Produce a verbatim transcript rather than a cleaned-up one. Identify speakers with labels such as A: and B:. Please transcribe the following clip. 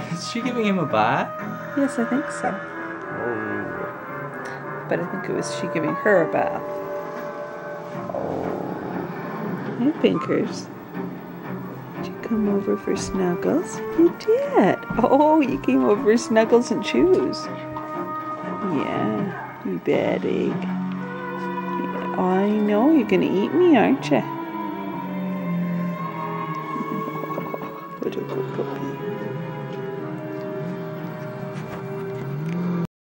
A: Is she giving him a bath?
B: Yes, I think so. But I think it was she giving her a bath. Hi, Pinkers. Did you come over for snuggles? You did. Oh, you came over for snuggles and chews. Yeah, you bad egg. Yeah, I know, you're going to eat me, aren't you? Little good puppy.